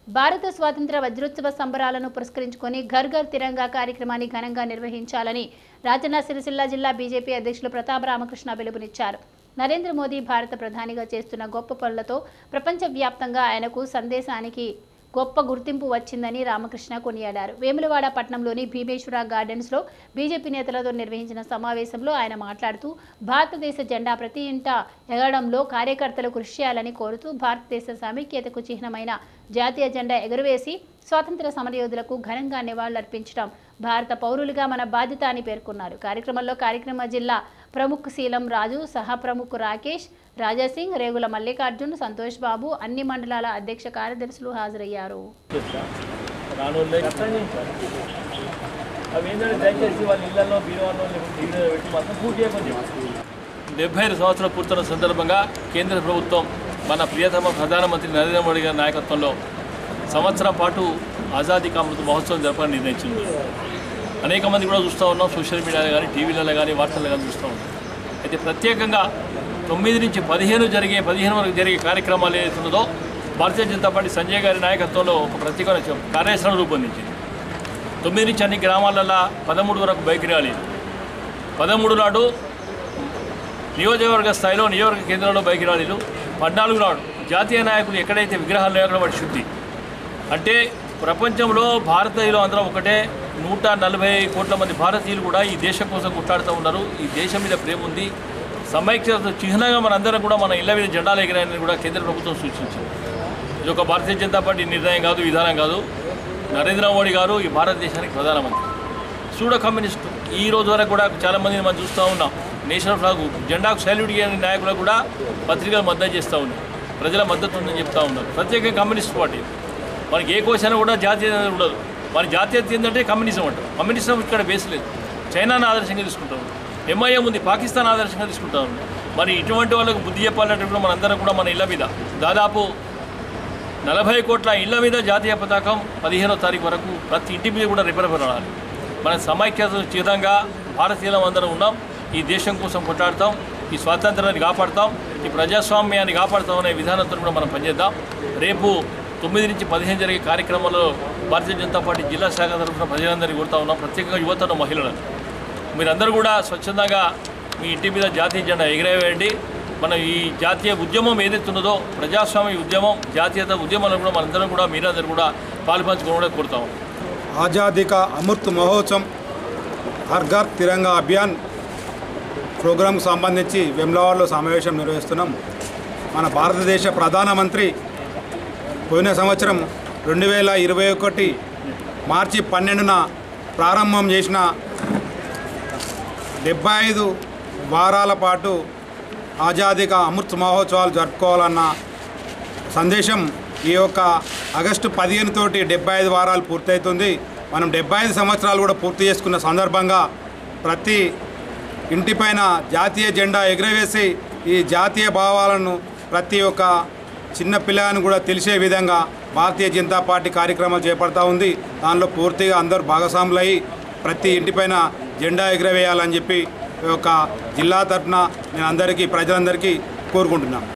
భారత స్వాతంత్ర వజ్రోత్సవ సంబరాలను పురస్కరించుకొని ఘర్ ఘర్ తిరంగా కార్యక్రమాన్ని ఘనంగా నిర్వహించాలని రాజన్న సిరిసిల్ల జిల్లా బీజేపీ అధ్యక్షులు ప్రతాప రామకృష్ణ పిలుపునిచ్చారు. నరేంద్ర మోదీ భారత ప్రధానిగా చేస్తున్న గొప్ప పనులతో ప్రపంచవ్యాప్తంగా ఆయనకు సందేశానికి గొప్ప గుర్తింపు వచ్చిందని రామకృష్ణ కొనియాడారు. వేములవాడ పట్టణంలోని భీమేశ్వర గార్డెన్స్లో బీజేపీ నేతలతో నిర్వహించిన సమావేశంలో ఆయన మాట్లాడుతూ భారతదేశ జెండా ప్రతి ఇంట ఎగరడంలో కార్యకర్తలు కృషి చేయాలని కోరుతూ భారతదేశ సమైక్యతకు చిహ్నమైన జాతీయ జెండా ఎగురవేసి స్వాతంత్ర సమరయోధులకు ఘనంగా నివాళులర్పించడం భారత పౌరులుగా మన బాధ్యత అని పేర్కొన్నారు. కార్యక్రమంలో కార్యక్రమ జిల్లా ప్రముఖ్ శీలం రాజు, సహా ప్రముఖ్ రాకేష్, రాజాసింగ్, రేగుల మల్లికార్జున్, సంతోష్ బాబు, అన్ని మండలాల అధ్యక్ష కార్యదర్శులు హాజరయ్యారు. 75 సంవత్సరాల పూర్తయిన సందర్భంగా కేంద్ర ప్రభుత్వం మన ప్రియతమ ప్రధానమంత్రి నరేంద్ర మోడీ గారి నాయకత్వంలో సంవత్సరం పాటు ఆజాదీ కా అమృత్ మహోత్సవం జరపాలని నిర్ణయించింది. అనేక మంది కూడా చూస్తూ ఉన్నాం, సోషల్ మీడియాలో కానీ, టీవీలలో కానీ, వార్తల్లో కానీ చూస్తూ ఉన్నాం. అయితే ప్రత్యేకంగా 9 నుంచి 15 వరకు జరిగే కార్యక్రమాలు ఏదైతున్నదో భారతీయ జనతా పార్టీ సంజయ్ గారి నాయకత్వంలో ఒక ప్రత్యేకమైన కార్యాచరణ రూపొందించింది. 9 నుంచి అన్ని గ్రామాలలో 13 వరకు బైక్ ర్యాలీ, 13 నాడు నియోజకవర్గ స్థాయిలో నియోజకవర్గ కేంద్రంలో బైక్ ర్యాలీలు, 14 నాడు జాతీయ నాయకులు ఎక్కడైతే విగ్రహాలు లేకుండా వాటి శుద్ధి. అంటే ప్రపంచంలో భారతీయులు అందరం ఒకటే, 140 కోట్ల మంది భారతీయులు కూడా ఈ దేశం కోసం కొట్లాడుతూ ఉన్నారు. ఈ దేశం మీద ప్రేమ ఉంది. సమైక్యత చిహ్నంగా మనందరం కూడా మన ఇళ్ల మీద జెండాలు ఎగిరాయని కూడా కేంద్ర ప్రభుత్వం సూచించింది. ఇది ఒక భారతీయ జనతా పార్టీ నిర్ణయం కాదు, విధానం కాదు. నరేంద్ర మోడీ గారు ఈ భారతదేశానికి ప్రధానమంత్రి. సూడో కమ్యూనిస్టు ఈ రోజు వరకు కూడా చాలామందిని మనం చూస్తూ ఉన్నాం. నేషనల్ ఫ్లాగ్ జెండాకు సల్యూట్ చేయని నాయకులు కూడా పత్రికలు మద్దతు చేస్తూ ఉన్నారు, ప్రజల మద్దతు ఉందని చెప్తూ ఉన్నారు. ప్రత్యేకంగా కమ్యూనిస్ట్ పార్టీ మనకి ఏ క్వశ్చన్ కూడా జాతీయత ఉండదు. మన జాతీయత ఏంటంటే కమ్యూనిజం అంటారు. కమ్యూనిజం ఇక్కడ బేస్ లేదు. చైనాను ఆదర్శంగా తీసుకుంటాం, ఎంఐఎం ఉంది, పాకిస్తాన్ ఆదర్శంగా తీసుకుంటా ఉంది. మరి ఇటువంటి వాళ్ళకు బుద్ధి చెప్పాలంటే కూడా మనందరం కూడా మన ఇళ్ల మీద దాదాపు 40 కోట్ల ఇళ్ల మీద జాతీయ పతాకం 15వ తారీఖు వరకు ప్రతి ఇంటి మీద కూడా రెపరెపరాడాలి. మన సమైక్యత చిహ్నంగా భారతీయులం అందరం ఉన్నాం. ఈ దేశం కోసం కొట్లాడతాం, ఈ స్వాతంత్రాన్ని కాపాడుతాం, ఈ ప్రజాస్వామ్యాన్ని కాపాడుతాం అనే విధానంతో కూడా మనం పనిచేద్దాం. రేపు 9 నుంచి 15 జరిగే కార్యక్రమంలో భారతీయ జనతా పార్టీ జిల్లా శాఖ తరఫున ప్రజలందరినీ కోరుతా ఉన్నాం, ప్రత్యేకంగా యువతను, మహిళలను. మీరందరూ కూడా స్వచ్ఛందంగా మీ ఇంటి మీద జాతీయ జెండా ఎగిరేవేయండి. మన ఈ జాతీయ ఉద్యమం ఏదైతున్నదో ప్రజాస్వామ్య ఉద్యమం, జాతీయత ఉద్యమంలో కూడా మనందరం కూడా మీరందరూ కూడా పాల్పంచుకోవడం కోరుతాం. ఆజాదీ కా అమృత్ మహోత్సవం హర్ ఘర్ తిరంగా అభియాన్ ప్రోగ్రాంకు సంబంధించి వెమ్లవాడలో సమావేశం నిర్వహిస్తున్నాం. మన భారతదేశ ప్రధానమంత్రి పోయిన సంవత్సరం 2021 మార్చి 12న ప్రారంభం చేసిన 75 వారాల పాటు ఆజాదీ కా అమృత్ మహోత్సవాలు జరుపుకోవాలన్న సందేశం ఈ యొక్క ఆగస్టు 15 తోటి 75 వారాలు పూర్తవుతుంది. మనం 75 సంవత్సరాలు కూడా పూర్తి చేసుకున్న సందర్భంగా ప్రతి ఇంటిపైన జాతీయ జెండా ఎగురవేసి ఈ జాతీయ భావాలను ప్రతి ఒక్క చిన్న పిల్లని కూడా తెలిసే విధంగా భారతీయ జనతా పార్టీ కార్యక్రమాలు చేపడతా ఉంది. దానిలో పూర్తిగా అందరూ భాగస్వాములయ్యి ప్రతి ఇంటిపైన జెండా ఎగురవేయాలని చెప్పి ఒక జిల్లా తరఫున నేను ప్రజలందరికీ కోరుకుంటున్నాను.